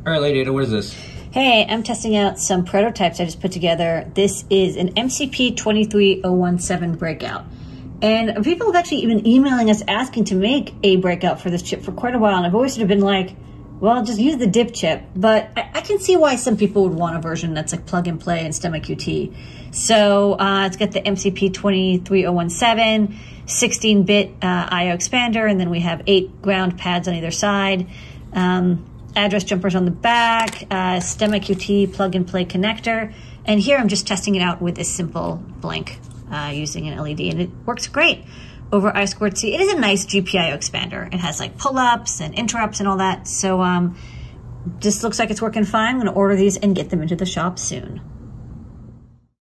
All right, Lady Ada, what is this? Hey, I'm testing out some prototypes I just put together. This is an MCP 23017 breakout. And people have actually been emailing us asking to make a breakout for this chip for quite a while. And I've always sort of been like, well, just use the DIP chip. But I can see why some people would want a version that's like plug and play and STEMMA QT. So it's got the MCP 23017, 16-bit IO expander, and then we have 8 ground pads on either side. Address jumpers on the back, STEMMA QT plug and play connector. And here I'm just testing it out with a simple blink using an LED, and it works great over I2C. It is a nice GPIO expander. It has like pull-ups and interrupts and all that. So this looks like it's working fine. I'm gonna order these and get them into the shop soon.